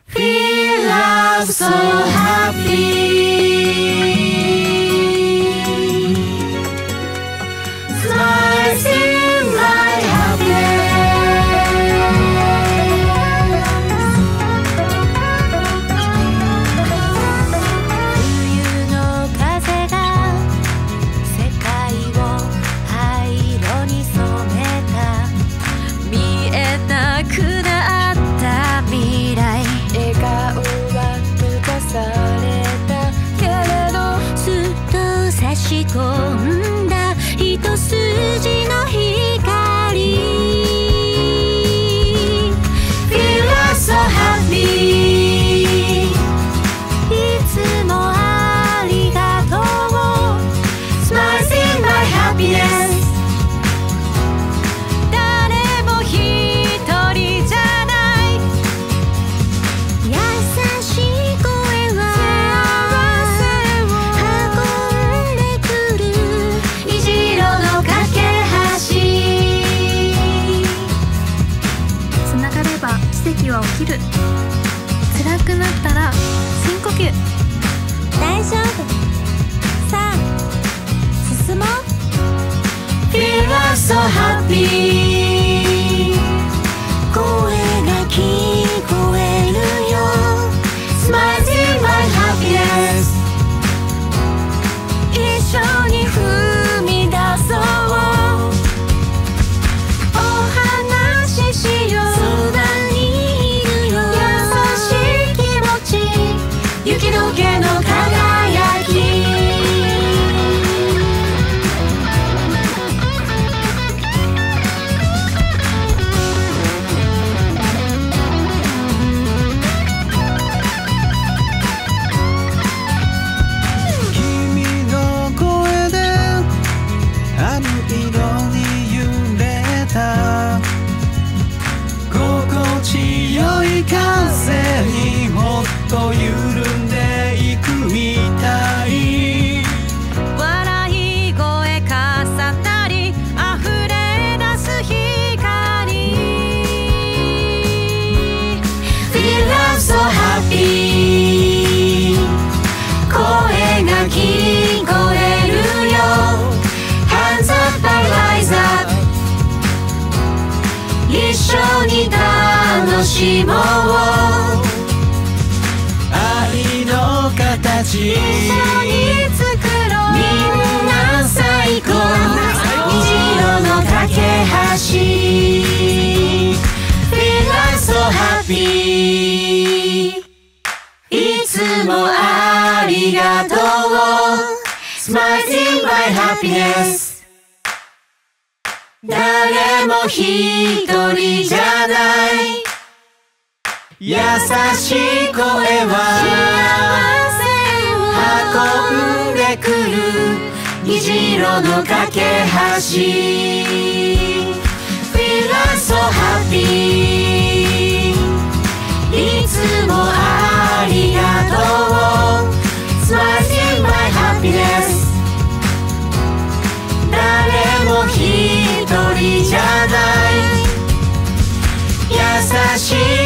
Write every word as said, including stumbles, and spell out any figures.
Feel love so happy.Smiles in my happiness.冬の風が世界を灰色に染めた見えなくなった未来笑顔は閉ざされたけれどすっと差し込んだ一筋の光 Feel love so happy いつもありがとう Smiles in my happiness 誰も一人じゃない優しい声は運んでくる虹色の架け橋つながれば奇跡は起きる辛くなったら深呼吸大丈夫さあ進もう Feel love so happy 声が聞こえるよ Smiles in my happiness 一緒に踏み出そうお話ししようそばにいるよ優しい気持ち雪解けの輝き君の声であの色に揺れた心地よい風にもっと緩んでいくみたい笑い声重なり溢れ出す光 Feel love so happy 声が聞こえるよ Hands up and rise up 一緒に楽しもう愛の形一緒に作ろうみんな最高虹色の架け橋 Feel love so happy いつもありがとう Smiles in my happiness 誰も一人じゃない優しい声は運んでくる虹色の架け橋 Feel love so happy いつもありがとう Smiles in my happiness 誰も一人じゃない優しい